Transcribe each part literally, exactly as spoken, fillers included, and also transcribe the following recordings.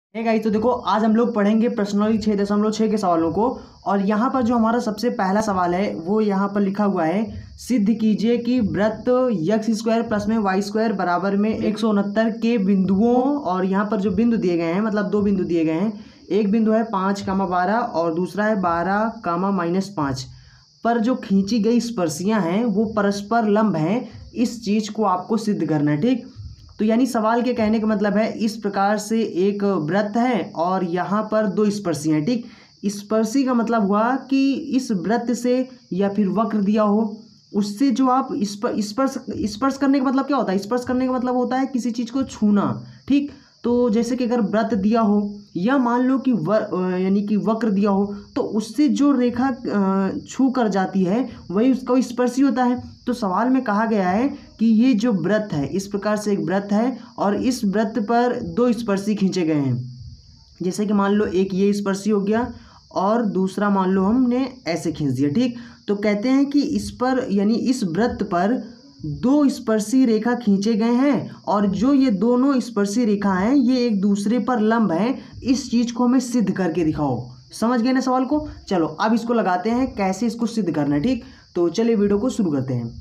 है गाइस, तो देखो आज हम लोग पढ़ेंगे प्रश्नावली छः दशमलव छः के सवालों को। और यहाँ पर जो हमारा सबसे पहला सवाल है वो यहाँ पर लिखा हुआ है, सिद्ध कीजिए कि वृत्त यक्स स्क्वायर प्लस में वाई स्क्वायर बराबर में एक सौ उनहत्तर के बिंदुओं, और यहाँ पर जो बिंदु दिए गए हैं मतलब दो बिंदु दिए गए हैं, एक बिंदु है पाँच कामा बारह और दूसरा है बारह कामा माइनस पाँच पर जो खींची गई स्पर्शियाँ हैं वो परस्पर लंब हैं। इस चीज़ को आपको सिद्ध करना है। ठीक, तो यानी सवाल के कहने का मतलब है इस प्रकार से एक वृत्त है और यहाँ पर दो स्पर्शी हैं। ठीक, स्पर्शी का मतलब हुआ कि इस वृत्त से या फिर वक्र दिया हो उससे जो आप स्पर्श स्पर्श करने का मतलब क्या होता है? स्पर्श करने का मतलब होता है किसी चीज़ को छूना। ठीक, तो जैसे कि अगर वृत्त दिया हो या मान लो कि वर यानी कि वक्र दिया हो तो उससे जो रेखा छू कर जाती है वही उसका स्पर्शी होता है। तो सवाल में कहा गया है कि ये जो वृत्त है इस प्रकार से एक वृत्त है और इस वृत्त पर दो स्पर्शी खींचे गए हैं। जैसे कि मान लो एक ये स्पर्शी हो गया और दूसरा मान लो हमने ऐसे खींच दिया। ठीक, तो कहते हैं कि इस पर यानी इस वृत्त पर दो स्पर्शी रेखा खींचे गए हैं और जो ये दोनों स्पर्शी रेखा हैं ये एक दूसरे पर लंब हैं। इस चीज़ को हमें सिद्ध करके दिखाओ। समझ गए ना सवाल को? चलो अब इसको लगाते हैं कैसे इसको सिद्ध करना है। ठीक, तो चलिए वीडियो को शुरू करते हैं।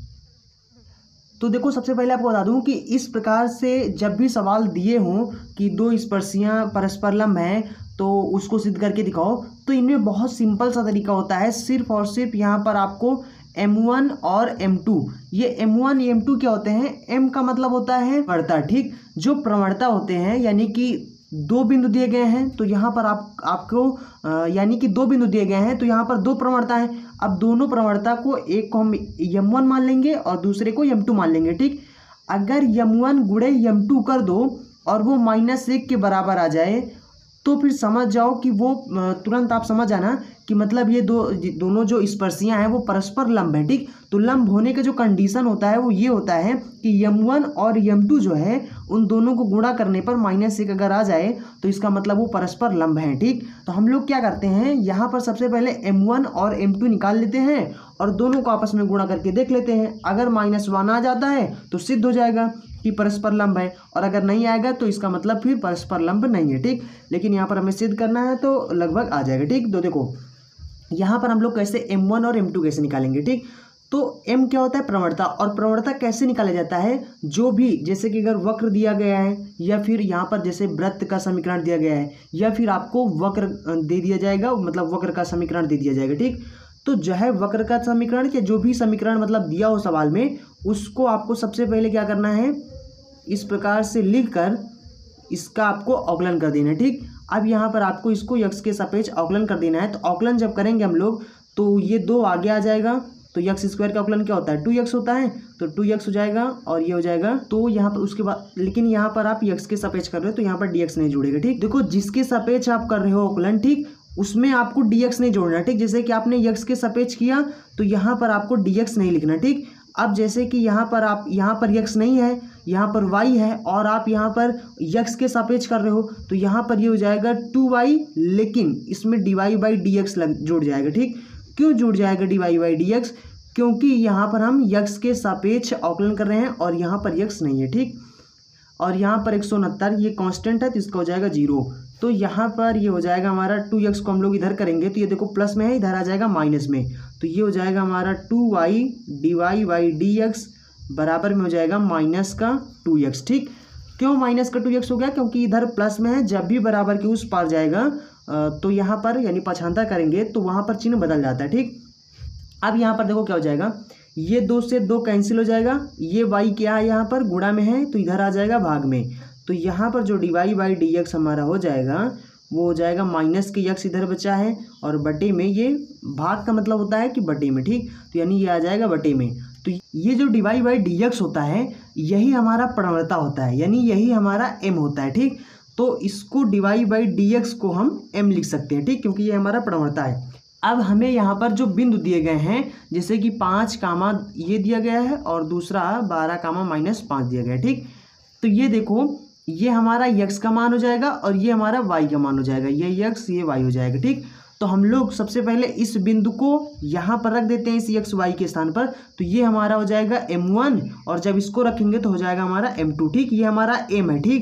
तो देखो सबसे पहले आपको बता दूं कि इस प्रकार से जब भी सवाल दिए हों कि दो स्पर्शियां परस्पर लंब हैं तो उसको सिद्ध करके दिखाओ, तो इनमें बहुत सिंपल सा तरीका होता है। सिर्फ और सिर्फ यहाँ पर आपको एम वन और एम टू, ये एम वन एम टू क्या होते हैं? एम का मतलब होता है प्रवणता। ठीक, जो प्रवणता होते हैं यानी कि दो बिंदु दिए गए हैं तो यहाँ पर आप आपको यानी कि दो बिंदु दिए गए हैं तो यहाँ पर दो प्रवणता है। अब दोनों प्रवणता को एक को हम यम वन मान लेंगे और दूसरे को यम टू मान लेंगे। ठीक, अगर यम वन गुणे यम टू कर दो और वो माइनस एक के बराबर आ जाए तो फिर समझ जाओ कि वो तुरंत आप समझ आना कि मतलब ये दो दोनों जो स्पर्शियां हैं वो परस्पर लंब हैं। ठीक, तो लंब होने का जो कंडीशन होता है वो ये होता है कि यम वन और यम टू जो है उन दोनों को गुणा करने पर माइनस एक अगर आ जाए तो इसका मतलब वो परस्पर लंब हैं। ठीक, तो हम लोग क्या करते हैं यहाँ पर सबसे पहले एम वन और एम टू निकाल लेते हैं और दोनों को आपस में गुणा करके देख लेते हैं। अगर माइनस वन आ जाता है तो सिद्ध हो जाएगा कि परस्पर लंब है, और अगर नहीं आएगा तो इसका मतलब फिर परस्पर लंब नहीं है। ठीक, लेकिन यहाँ पर हमें सिद्ध करना है तो लगभग आ जाएगा। ठीक, तो देखो यहाँ पर हम लोग कैसे एम वन और एम टू कैसे निकालेंगे। ठीक, तो m क्या होता है? प्रवणता। और प्रवणता कैसे निकाला जाता है? जो भी जैसे कि अगर वक्र दिया गया है या फिर यहाँ पर जैसे वृत्त का समीकरण दिया गया है या फिर आपको वक्र दे दिया जाएगा, मतलब वक्र का समीकरण दे दिया जाएगा। ठीक, तो जो है वक्र का समीकरण या जो भी समीकरण मतलब दिया हो सवाल में उसको आपको सबसे पहले क्या करना है, इस प्रकार से लिख कर इसका आपको अवकलन कर देना है। ठीक, अब यहाँ पर आपको इसको यक्स के सापेक्ष अवकलन कर देना है। तो अवकलन जब करेंगे हम लोग तो ये दो आगे आ जाएगा, तो यक्स स्क्वायर का अवकलन क्या होता है? टू यक्स होता है, तो टू यक्स हो जाएगा और ये हो जाएगा। तो यहाँ पर उसके बाद लेकिन यहाँ पर आप यक्स के सापेक्ष कर रहे हो तो यहाँ पर डी एक्स नहीं जुड़ेगा। ठीक, देखो जिसके सापेक्ष आप कर रहे हो अवकलन, ठीक, उसमें आपको डी एक्स नहीं जोड़ना। ठीक, जैसे कि आपने यक्स के सापेक्ष किया तो यहाँ पर आपको डी एक्स नहीं लिखना। ठीक, अब जैसे कि यहाँ पर आप यहाँ पर यक्स नहीं है, यहाँ पर वाई है और आप यहाँ पर यक्स के सापेक्ष कर रहे हो तो यहाँ पर ये हो जाएगा टू वाई, लेकिन इसमें d y by d x लग जुड़ जाएगा। ठीक, क्यों जुड़ जाएगा d y by d x? क्योंकि यहाँ पर हम यक्स के सापेक्ष अवकलन कर रहे हैं और यहाँ पर यक्स नहीं है। ठीक, और यहाँ पर एक सौ उनहत्तर ये कांस्टेंट है तो इसका हो जाएगा जीरो। तो यहाँ पर ये हो जाएगा हमारा टू यक्स को हम लोग इधर करेंगे तो ये देखो प्लस में है, इधर आ जाएगा माइनस में, तो ये हो जाएगा हमारा two y d y by d x बराबर में हो जाएगा माइनस का टू एक्स। ठीक, क्यों माइनस का टू एक्स हो गया? क्योंकि इधर प्लस में है, जब भी बराबर के उस पार जाएगा तो यहाँ पर यानी पक्षांतर करेंगे तो वहाँ पर चिन्ह बदल जाता है। ठीक, अब यहाँ पर देखो क्या हो जाएगा, ये दो से दो कैंसिल हो जाएगा, ये वाई क्या है यहाँ पर गुणा में है तो इधर आ जाएगा भाग में, तो यहाँ पर जो d y by d x हमारा हो जाएगा वो हो जाएगा माइनस के यक्स इधर बचा है और बटे में, ये भाग का मतलब होता है कि बटे में। ठीक, तो यानी ये आ जाएगा बटे में। तो ये जो d y by d x होता है यही हमारा प्रवणता होता है, यानी यही हमारा एम होता है। ठीक, तो इसको d y by d x को हम एम लिख सकते हैं। ठीक, क्योंकि ये हमारा प्रवणता है। अब हमें यहाँ पर जो बिंदु दिए गए हैं जैसे कि पाँच कामा ये दिया गया है और दूसरा बारह कामा माइनस पाँच दिया गया है। ठीक, तो ये देखो ये हमारा यक्स का मान हो जाएगा और ये हमारा वाई का मान हो जाएगा, ये यक्स ये वाई हो जाएगा। ठीक, तो हम लोग सबसे पहले इस बिंदु को यहाँ पर रख देते हैं इस यक्स वाई के स्थान पर, तो ये हमारा हो जाएगा एम वन और जब इसको रखेंगे तो हो जाएगा हमारा एम टू। ठीक, ये हमारा एम है। ठीक,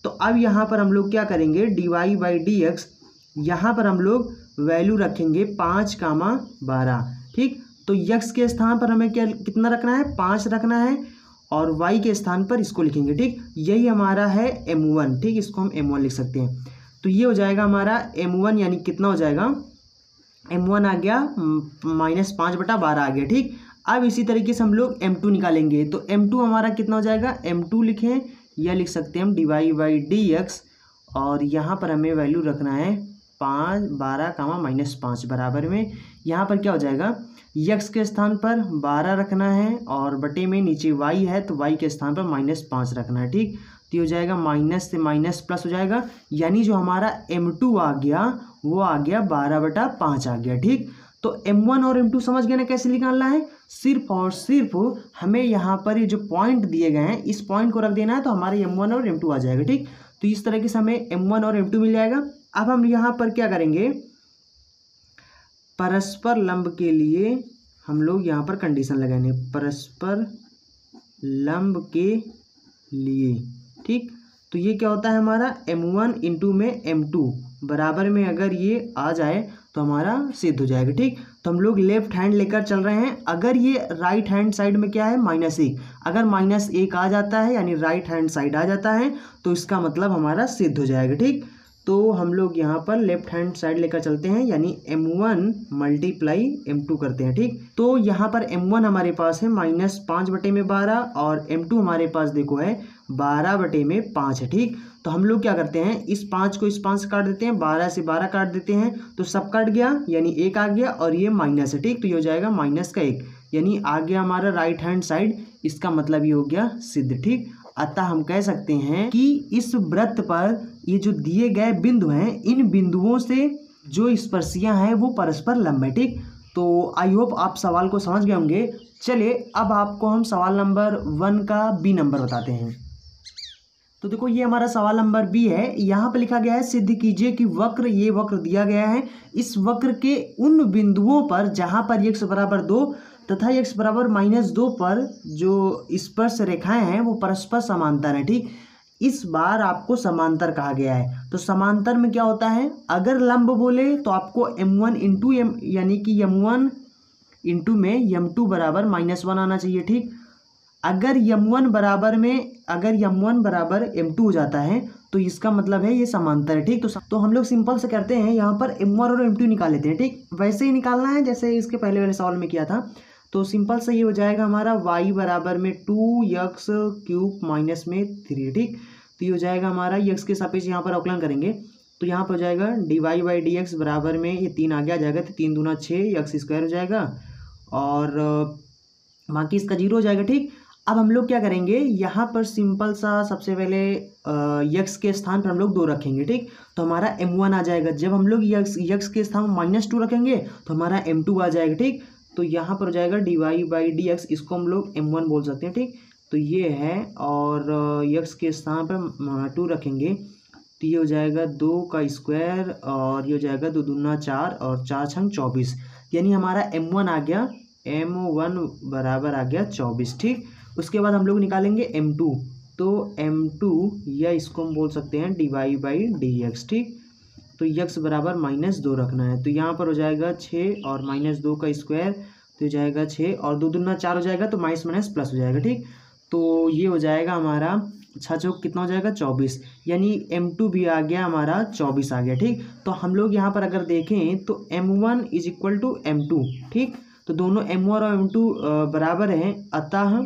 तो अब यहाँ पर हम लोग क्या करेंगे, d y by d x, यहाँ पर हम लोग वैल्यू रखेंगे पाँच कामा बारह। ठीक, तो यक्स के स्थान पर हमें क्या कितना रखना है, पाँच रखना है, और वाई के स्थान पर इसको लिखेंगे। ठीक, यही हमारा है एम वन। ठीक, इसको हम एम वन लिख सकते हैं। तो ये हो जाएगा हमारा एम वन, यानी कितना हो जाएगा, एम वन आ गया माइनस पाँच बटा बारह आ गया। ठीक, अब इसी तरीके से हम लोग एम टू निकालेंगे। तो एम टू हमारा कितना हो जाएगा, एम टू लिखें या लिख सकते हैं हम d y by d x, और यहाँ पर हमें वैल्यू रखना है पाँच बारह कामा माइनस पाँच बराबर में, यहाँ पर क्या हो जाएगा, यक्स के स्थान पर बारह रखना है और बटे में नीचे वाई है तो वाई के स्थान पर माइनस पाँच रखना है। ठीक, तो ये हो जाएगा माइनस से माइनस प्लस हो जाएगा, यानी जो हमारा एम टू आ गया वो आ गया बारह बटा पाँच आ गया। ठीक, तो एम वन और एम टू समझ गए ना कैसे निकालना है, सिर्फ और सिर्फ हमें यहाँ पर ये जो पॉइंट दिए गए हैं इस पॉइंट को रख देना है तो हमारे एम वन और एम टू आ जाएगा। ठीक, तो इस तरीके से हमें एम वन और एम टू मिल जाएगा। अब हम यहाँ पर क्या करेंगे, परस्पर लंब के लिए हम लोग यहाँ पर कंडीशन लगाएंगे, परस्पर लंब के लिए। ठीक, तो ये क्या होता है हमारा एम वन इंटू में एम टू बराबर में अगर ये आ जाए तो हमारा सिद्ध हो जाएगा। ठीक, तो हम लोग लेफ्ट हैंड लेकर चल रहे हैं, अगर ये राइट हैंड साइड में क्या है माइनस एक, अगर माइनस एक आ जाता है यानी राइट हैंड साइड आ जाता है तो इसका मतलब हमारा सिद्ध हो जाएगा। ठीक, तो हम लोग यहाँ पर लेफ्ट हैंड साइड लेकर चलते हैं यानी M one multiply M two करते हैं। ठीक, तो यहाँ पर एम वन हमारे पास है माइनस पाँच बटे में बारह और एम टू हमारे पास देखो है बारह बटे में पाँच है। ठीक, तो हम लोग क्या करते हैं, इस पाँच को इस पाँच से काट देते हैं, बारह से बारह काट देते हैं तो सब कट गया यानी एक आ गया और ये माइनस है। ठीक, तो ये हो जाएगा माइनस का एक, यानी आ गया हमारा राइट हैंड साइड, इसका मतलब ये हो गया सिद्ध। ठीक, अतः हम कह सकते हैं कि इस वृत्त पर ये जो दिए गए बिंदु हैं इन बिंदुओं से जो स्पर्शियां हैं वो परस्पर लंब है। ठीक, तो आई होप आप सवाल को समझ गए होंगे। चलिए अब आपको हम सवाल नंबर वन का बी नंबर बताते हैं। तो देखो ये हमारा सवाल नंबर बी है, यहाँ पे लिखा गया है सिद्ध कीजिए कि वक्र, ये वक्र दिया गया है, इस वक्र के उन बिंदुओं पर जहाँ पर x बराबर दो तथा x बराबर माइनस दो पर जो स्पर्श रेखाएं हैं वो परस्पर समांतर है। ठीक, इस बार आपको समांतर कहा गया है, तो समांतर में क्या होता है, अगर लंब बोले तो आपको एम वन इंटू एम यानी कि एम वन इंटू में एम टू बराबर माइनस वन आना चाहिए। ठीक, अगर एम वन बराबर में अगर एम वन बराबर एम टू हो जाता है तो इसका मतलब है ये समांतर है। ठीक, तो तो हम लोग सिंपल से करते हैं, यहाँ पर एम वन और एम टू निकाल लेते हैं। ठीक, वैसे ही निकालना है जैसे इसके पहले वाले सवाल में किया था। तो सिंपल से ये हो जाएगा हमारा y बराबर में टू यक्स क्यूब माइनस में थ्री। ठीक, तो ये हो जाएगा हमारा यक्स के सापेक्ष यहाँ पर अवकलन करेंगे तो यहाँ पर हो जाएगा d y by d x बराबर में ये तीन आ गया जाएगा तो तीन दूना छः यक्स स्क्वायर हो जाएगा और बाकी इसका जीरो हो जाएगा। ठीक, अब हम लोग क्या करेंगे, यहाँ पर सिंपल सा सबसे पहले यक्स के स्थान पर हम लोग दो रखेंगे। ठीक, तो हमारा एम वन आ जाएगा, जब हम लोग यक्स यक्स के स्थान में माइनस टू रखेंगे तो हमारा एम टू आ जाएगा। ठीक, तो यहाँ पर हो जाएगा d y by d x, इसको हम लोग एम वन बोल सकते हैं। ठीक, तो ये है और यक्स के स्थान पर टू रखेंगे तो ये हो जाएगा दो का स्क्वायर और ये हो जाएगा दो दूना चार और चार छंग चौबीस, यानी हमारा एम वन आ गया एम वन बराबर आ गया चौबीस। ठीक, उसके बाद हम लोग निकालेंगे एम टू, तो एम टू या इसको हम बोल सकते हैं d y by d x. ठीक, तो यक्स बराबर माइनस दो रखना है तो यहाँ पर हो जाएगा छः और माइनस दो का स्क्वायर तो हो जाएगा छः और दो दूना चार हो जाएगा तो माइनस माइनस प्लस हो जाएगा। ठीक, तो ये हो जाएगा हमारा छः चौक कितना हो जाएगा चौबीस, यानी एम टू भी आ गया हमारा चौबीस आ गया। ठीक, तो हम लोग यहाँ पर अगर देखें तो M one is equal to M two. ठीक, तो दोनों एम वन और एम टू बराबर हैं, अतः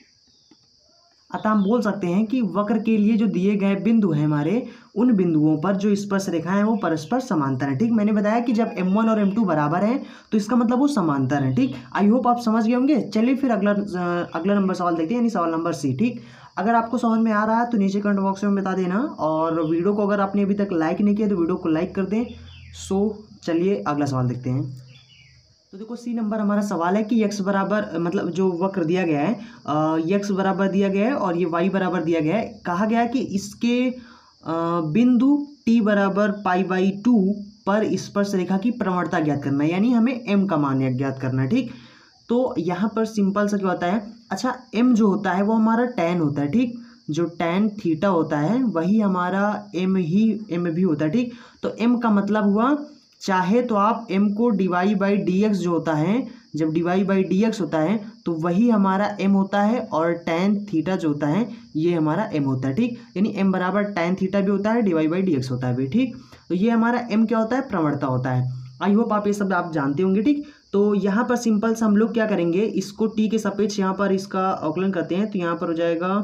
अतः हम बोल सकते हैं कि वक्र के लिए जो दिए गए बिंदु हैं हमारे उन बिंदुओं पर जो स्पर्श रेखाएं हैं वो परस्पर समांतर हैं। ठीक, मैंने बताया कि जब एम वन और एम टू बराबर हैं तो इसका मतलब वो समांतर हैं। ठीक, आई होप आप समझ गए होंगे। चलिए फिर अगला अगला नंबर सवाल देखते हैं, यानी सवाल नंबर सी। ठीक, अगर आपको समझ में आ रहा है तो नीचे कमेंट बॉक्स में बता देना और वीडियो को अगर आपने अभी तक लाइक नहीं किया तो वीडियो को लाइक कर दें। सो चलिए अगला सवाल देखते हैं। तो देखो सी नंबर हमारा सवाल है कि यक्स बराबर मतलब जो वक्र दिया गया है यक्स बराबर दिया गया है और ये वाई बराबर दिया गया है, कहा गया है कि इसके बिंदु टी बराबर पाई बाई टू पर स्पर्श रेखा की प्रवणता ज्ञात करना है, यानी हमें एम का मान ज्ञात करना है। ठीक, तो यहाँ पर सिंपल सा क्या होता है, अच्छा एम जो होता है वो हमारा टेन होता है। ठीक, जो टेन थीटा होता है वही हमारा एम ही एम भी होता है। ठीक, तो एम का मतलब हुआ, चाहे तो आप एम को डिवाई बाई डी एक्स जो होता है, जब डिवाई बाई डी एक्स होता है तो वही हमारा एम होता है, और टेन थीटा जो होता है ये हमारा एम होता है। ठीक, यानी एम बराबर टेन थीटा भी होता है, डिवाई बाई डी एक्स होता है भी। ठीक, तो ये हमारा एम क्या होता है, प्रवणता होता है। आई होप आप ये सब आप जानते होंगे। ठीक, तो यहाँ पर सिंपल से हम लोग क्या करेंगे, इसको टी के सापेक्ष यहाँ पर इसका अवकलन करते हैं, तो यहाँ पर हो जाएगा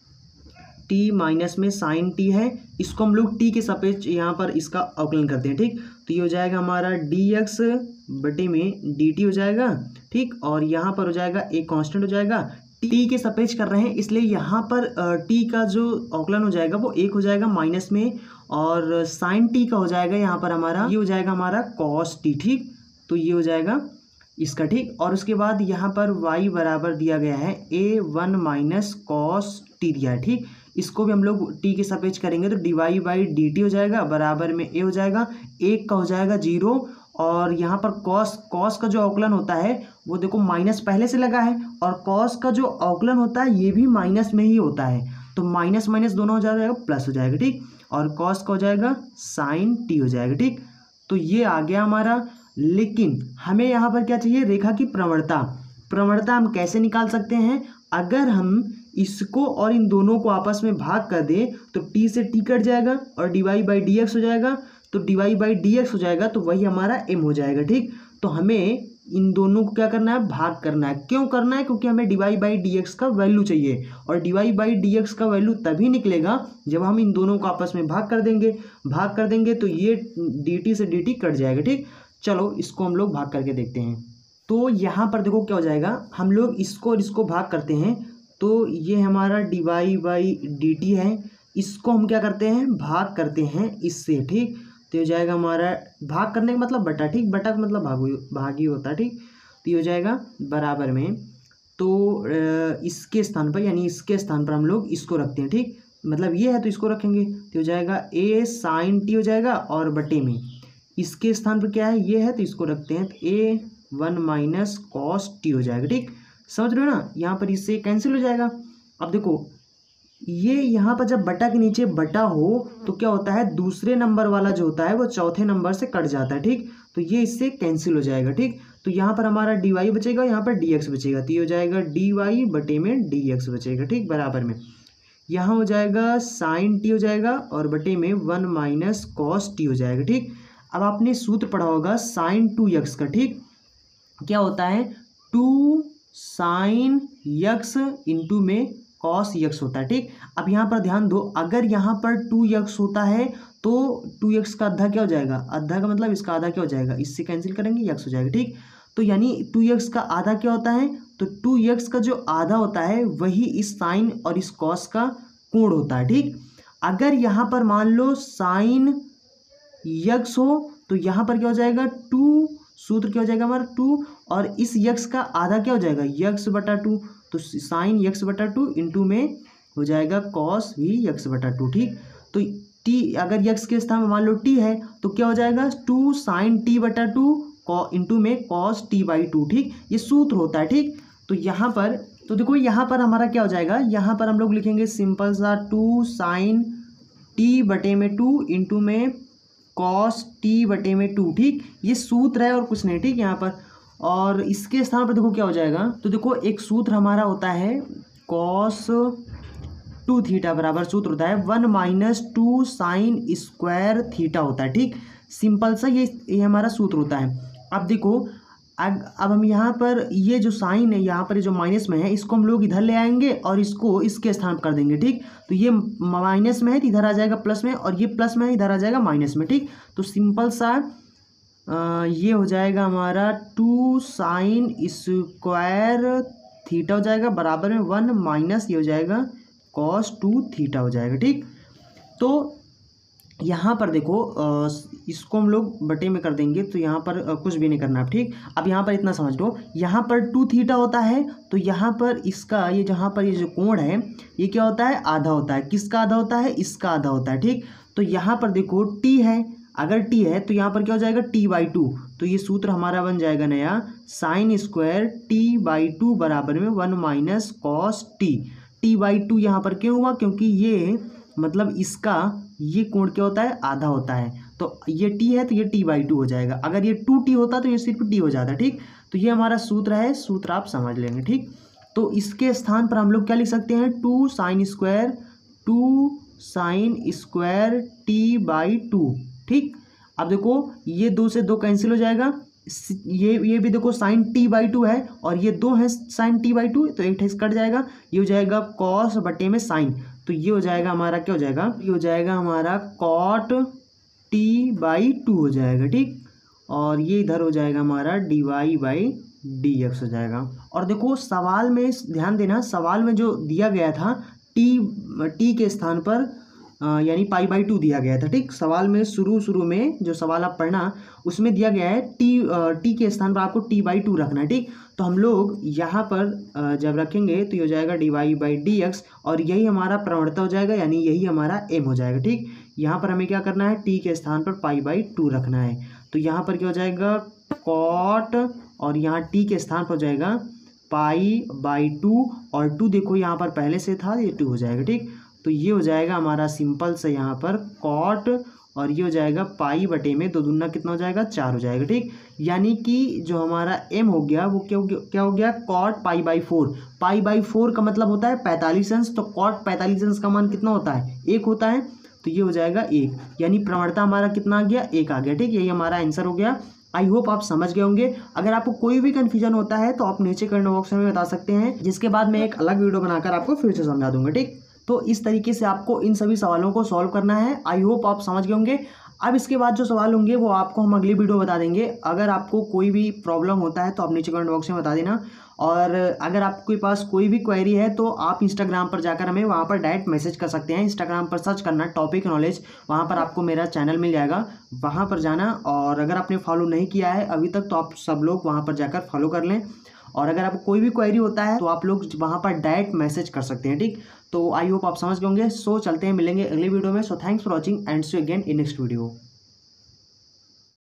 टी माइनस में साइन टी है, इसको हम लोग टी के सापेक्ष यहाँ पर इसका अवकलन करते हैं। ठीक, तो ये हो जाएगा हमारा डी एक्स बटे में डी टी हो जाएगा। ठीक, और यहाँ पर हो जाएगा एक कांस्टेंट हो जाएगा, टी के सापेक्ष कर रहे हैं इसलिए यहाँ पर टी का जो अवकलन हो जाएगा वो एक हो जाएगा माइनस में, और साइन टी का हो जाएगा यहाँ पर हमारा, ये हो जाएगा हमारा कॉस टी। ठीक, तो ये हो जाएगा इसका। ठीक, और उसके बाद यहाँ पर y बराबर दिया गया है A one minus cos T दिया है। ठीक, इसको भी हम लोग t के सापेक्ष करेंगे तो d y by d t हो जाएगा, बराबर में a हो जाएगा, एक का हो जाएगा जीरो, और यहाँ पर कॉस कॉस का जो अवकलन होता है वो देखो माइनस पहले से लगा है, और कॉस का जो अवकलन होता है ये भी माइनस में ही होता है, तो माइनस माइनस दोनों हो जाएगा प्लस हो जाएगा। ठीक, और कॉस का हो जाएगा साइन टी हो जाएगा। ठीक, तो ये आ गया हमारा। लेकिन हमें यहाँ पर क्या चाहिए, रेखा की प्रवणता। प्रवणता हम कैसे निकाल सकते हैं, अगर हम इसको और इन दोनों को आपस में भाग कर दे तो t से t कट जाएगा और d y by d x हो जाएगा, तो d y by d x हो जाएगा तो वही हमारा m हो जाएगा। ठीक, तो हमें इन दोनों को क्या करना है, भाग करना है। क्यों करना है, क्योंकि हमें d y by d x का वैल्यू चाहिए, और d y by d x का वैल्यू तभी निकलेगा जब हम इन दोनों को आपस में भाग कर देंगे। भाग कर देंगे तो ये डी टी से डी टी कट जाएगा। ठीक, चलो इसको हम लोग भाग करके देखते हैं। तो यहाँ पर देखो क्या हो जाएगा, हम लोग इसको और इसको भाग करते हैं तो ये हमारा d y by d t है, इसको हम क्या करते हैं, भाग करते हैं इससे। ठीक, तो हो जाएगा हमारा, भाग करने का मतलब बटा। ठीक, बटा का मतलब भाग भागी होता है। ठीक, तो ये हो जाएगा बराबर में, तो इसके स्थान पर यानी इसके स्थान पर हम लोग इसको रखते हैं। ठीक, मतलब ये है तो इसको रखेंगे, तो हो जाएगा ए साइन टी हो जाएगा, और बटे में इसके स्थान पर क्या है, ये है तो इसको रखते हैं, तो ए वन माइनस कॉस टी हो जाएगा। ठीक, समझ रहे हो ना, यहाँ पर इससे कैंसिल हो जाएगा। अब देखो ये यहाँ पर जब बटा के नीचे बटा हो तो क्या होता है, दूसरे नंबर वाला जो होता है वो चौथे नंबर से कट जाता है। ठीक, तो ये इससे कैंसिल हो जाएगा। ठीक, तो यहाँ पर हमारा डी वाई बचेगा, यहाँ पर डी एक्स बचेगा, तो ये हो जाएगा डी वाई बटे में डी एक्स बचेगा। ठीक, बराबर में यहाँ हो जाएगा साइन टी हो जाएगा, और बटे में वन माइनस कॉस टी हो जाएगा। ठीक, अब आपने सूत्र पढ़ा होगा साइन टू यक्स का। ठीक, क्या होता है, टू साइन यक्स इंटू में कॉस यक्स होता है। ठीक, अब यहाँ पर ध्यान दो, अगर यहाँ पर टू यक्स होता है तो टू यक्स का आधा क्या हो जाएगा, आधा का मतलब इसका आधा क्या हो जाएगा, इससे कैंसिल करेंगे यक्स हो जाएगा। ठीक, तो यानी टू यक्स का आधा क्या होता है, तो टू यक्स का जो आधा होता है वही इस साइन और इस कॉस का कोण होता है। ठीक, अगर यहाँ पर मान लो साइन यक्स हो तो यहाँ पर क्या हो जाएगा, टू, सूत्र क्या हो जाएगा हमारा टू, और इस यक्स का आधा क्या हो जाएगा, यक्स बटा टू, तो साइन यक्स बटा टू इंटू में हो जाएगा कॉस भी यक्स बटा टू। ठीक, तो टी अगर यक्स के स्थान में मान लो टी है तो क्या हो जाएगा, टू साइन टी बटा टू इंटू में कॉस टी बाई टू। ठीक, ये सूत्र होता है। ठीक, तो यहाँ पर तो देखो यहाँ पर हमारा क्या हो जाएगा, यहाँ पर हम लोग लिखेंगे सिंपल सा टू साइन टी बटे में टू इंटू में कॉस टी बटे में टू। ठीक, ये सूत्र है और कुछ नहीं। ठीक, यहाँ पर और इसके स्थान पर देखो क्या हो जाएगा, तो देखो एक सूत्र हमारा होता है कॉस टू थीटा बराबर सूत्र होता है one minus two sine square theta होता है। ठीक, सिंपल सा ये ये हमारा सूत्र होता है। अब देखो अब अब हम यहाँ पर ये जो साइन है यहाँ पर जो माइनस में है इसको हम लोग इधर ले आएंगे और इसको इसके स्थान पर कर देंगे। ठीक, तो ये माइनस में है तो इधर आ जाएगा प्लस में, और ये प्लस में है इधर आ जाएगा माइनस में। ठीक, तो सिंपल सा आ, ये हो जाएगा हमारा टू साइन स्क्वायर थीटा हो जाएगा बराबर में वन माइनस ये हो जाएगा कॉस टू थीटा हो जाएगा। ठीक, तो यहाँ पर देखो इसको हम लोग बटे में कर देंगे तो यहाँ पर कुछ भी नहीं करना। ठीक, अब यहाँ पर इतना समझ लो, यहाँ पर टू थीटा होता है तो यहाँ पर इसका ये जहाँ पर ये जो कोण है ये क्या होता है, आधा होता है। किसका आधा होता है, इसका आधा होता है। ठीक, तो यहाँ पर देखो टी है, अगर टी है तो यहाँ पर क्या हो जाएगा टी बाई टू, तो ये सूत्र हमारा बन जाएगा नया sine square t by two बराबर में one minus cos t. T by two यहाँ पर क्यों हुआ, क्योंकि ये मतलब इसका ये कोण क्या होता है, आधा होता है, तो ये टी है तो ये टी बाई टू हो जाएगा। अगर ये टू टी होता तो ये सिर्फ टी हो जाता। ठीक, तो ये हमारा सूत्र है, सूत्र आप समझ लेंगे। ठीक, तो इसके स्थान पर हम लोग क्या लिख सकते हैं, two sine square two sine square t by two. ठीक, अब देखो ये दो से दो कैंसिल हो जाएगा, ये ये भी देखो साइन टी बाई टू है और ये दो है साइन टी बाई टू, तो एक ठेस कट जाएगा, ये हो जाएगा कॉस बटे में साइन, तो ये हो जाएगा हमारा क्या हो जाएगा, ये हो जाएगा हमारा कॉट टी बाई टू हो जाएगा। ठीक, और ये इधर हो जाएगा हमारा d y by d x हो जाएगा। और देखो सवाल में ध्यान देना, सवाल में जो दिया गया था टी टी के स्थान पर यानी पाई बाई टू दिया गया था। ठीक, सवाल में शुरू शुरू में जो सवाल आप पढ़ना उसमें दिया गया है टी टी के स्थान पर आपको टी बाई टू रखना है। ठीक, तो हम लोग यहाँ पर जब रखेंगे तो ये हो जाएगा d y by d x और यही हमारा प्रवणता हो जाएगा, यानी यही हमारा एम हो जाएगा। ठीक, यहाँ पर हमें क्या करना है, टी के स्थान पर पाई बाई टू रखना है, तो यहाँ पर क्या हो जाएगा कॉट और यहाँ टी के स्थान पर हो जाएगा पाई बाई टू और टू देखो यहाँ पर पहले से था, ये टू हो जाएगा। ठीक, तो ये हो जाएगा हमारा सिंपल से यहाँ पर कॉट और ये हो जाएगा पाई बटे में दो दूना कितना हो जाएगा, चार हो जाएगा। ठीक, यानी कि जो हमारा एम हो गया वो क्या हो गया, क्या हो गया cot pi by four. Pi by four का मतलब होता है पैंतालीस अंश, तो कॉट पैंतालीस अंश का मान कितना होता है, एक होता है, तो ये हो जाएगा एक, यानी प्रवणता हमारा कितना आ गया, एक आ गया। ठीक, यही हमारा आंसर हो गया। आई होप आप समझ गए होंगे। अगर आपको कोई भी कन्फ्यूजन होता है तो आप नीचे कमेंट बॉक्स में बता सकते हैं, जिसके बाद मैं एक अलग वीडियो बनाकर आपको फिर से समझा दूंगा। ठीक, तो इस तरीके से आपको इन सभी सवालों को सॉल्व करना है। आई होप आप समझ गए होंगे। अब इसके बाद जो सवाल होंगे वो आपको हम अगली वीडियो बता देंगे। अगर आपको कोई भी प्रॉब्लम होता है तो आप नीचे कमेंट बॉक्स में बता देना, और अगर आपके पास कोई भी क्वेरी है तो आप इंस्टाग्राम पर जाकर हमें वहाँ पर डायरेक्ट मैसेज कर सकते हैं। इंस्टाग्राम पर सर्च करना टॉपिक नॉलेज, वहाँ पर आपको मेरा चैनल मिल जाएगा, वहाँ पर जाना। और अगर आपने फॉलो नहीं किया है अभी तक तो आप सब लोग वहाँ पर जाकर फॉलो कर लें, और अगर आपको कोई भी क्वेरी होता है तो आप लोग वहाँ पर डायरेक्ट मैसेज कर सकते हैं। ठीक, तो आई होप आप समझ गए होंगे। सो चलते हैं, मिलेंगे अगले वीडियो में। So thanks for watching and see you again in next video.